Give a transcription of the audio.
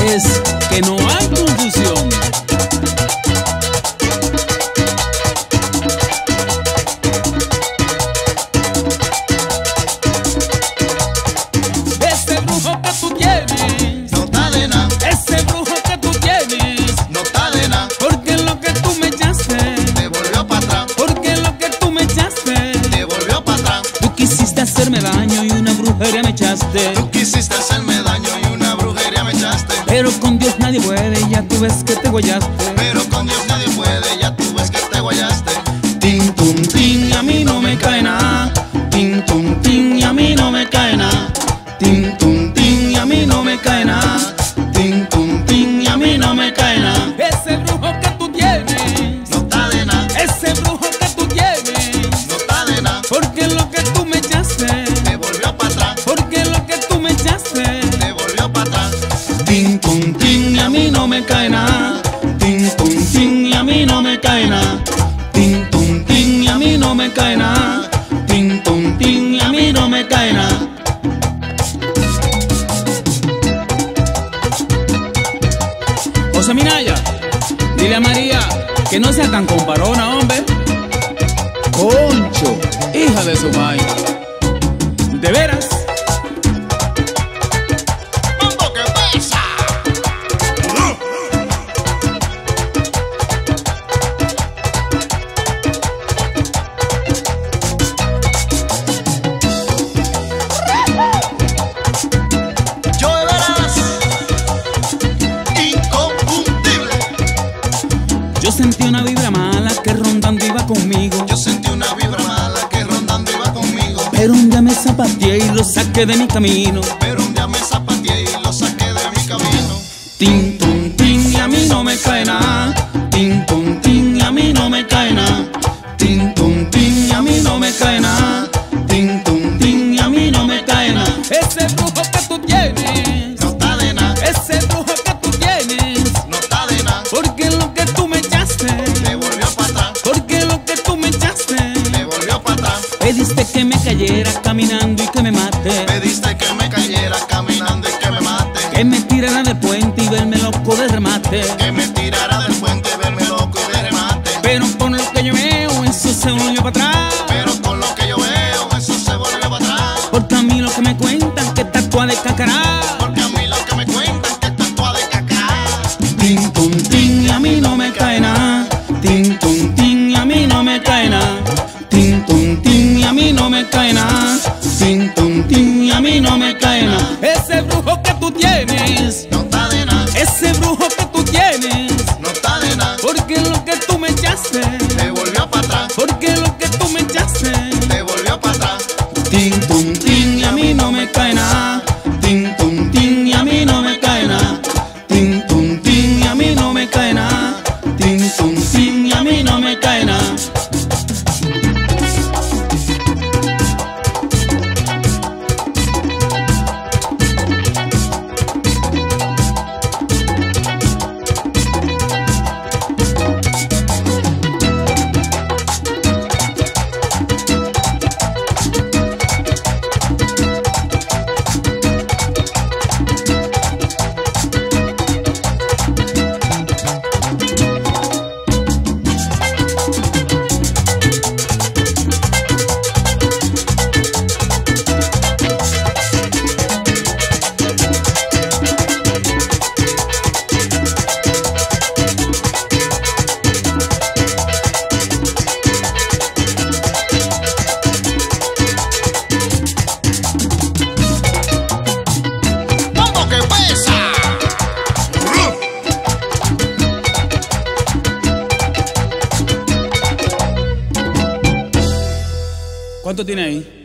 es que no hay confusión. Ese brujo que tú tienes no está de nada, ese brujo que tú tienes, no está de nada, porque lo que tú me echaste, te volvió para atrás, porque lo que tú me echaste, te volvió para atrás. tú quisiste hacerme daño y una brujería me echaste. Tú quisiste hacerme daño y una brujería me echaste. Pero con Dios nadie puede, ya tú ves que te guayaste. Pero con Dios nadie puede, ya tú ves que te guayaste. Tin, tum, tin, y a mí no me cae nada. Tin, tum, tin, y a mí no me cae nada. Tin, tum, tin, y a mí no me cae nada. Tin, tum, tin, y a mí no me cae nada. Ese brujo que tú tienes, No está de nada, ese brujo que tú tienes, no está de nada, porque lo que tú me echaste, te volvió para atrás, porque lo que tú me echaste. te volvió para atrás. Tin, tum, tin, y a mí no me cae nada. Tin, tum, tin, y a mí no me cae nada. Tin, tum, tin, y a mí no me cae nada. Tin, tum, tin, y a mí no me cae nada. José Minaya, dile a María que no sea tan comparona, hombre. Concho, hija de su madre. De veras. ¡Mambo que pesa! Yo de veras inconfundible. Yo sentí una vibra mala que rondando iba conmigo. Yo sentí una vibra mala que rondando iba conmigo. Pero un día me zapateé y lo saqué de mi camino. Pero un día me zapateé y lo saqué de mi camino. Tin, tum, tin, y a mí no me cae nada. Tin, tum, tin, y a mí no me cae nada. Tin, tum, tin, y a mí no me cae nada. Tin, tum, tin, y a mí no me cae nada. Ese brujo que tú tienes, No está de nada, ese brujo que tú tienes, no está de nada, porque lo que tú me echaste, te volvió para atrás, porque lo que tú me echaste, te volvió para atrás. pediste que me cayera caminando y que me mate, Pediste que me cayera caminando y que me mate. que me tirara del puente y verme loco de remate. Que me tirara del puente, verme loco de remate. Pero con lo que yo veo, eso se volvió para atrás. Pero con lo que yo veo, eso se volvió para atrás. Porque a mí lo que me cuentan que tacua de cacará. Porque a mí lo que me cuentan que está toda de caca. Tin, tum, tin, y a mí no me cae nada. Tin, tum, tin, y a mí no me cae nada. Tin, tum, tin, y a mí no me cae nada. Tin, tum, tin, y a mí no me cae nada. Ese brujo que tú tienes, No está de nada, ese brujo que tú tienes, no está de nada, porque lo que tú me echaste, te volvió para atrás, porque lo que tú me echaste. te volvió para atrás. Tin, tum, tin, y a mí no me cae nada. Tin, tum, tin, y a mí no me cae nada. Tin, tum, tin, y a mí no me cae nada. Tin, tum, tin, y a mí no me cae nada. ¡Mambo que pesa! ¿Cuánto tiene ahí?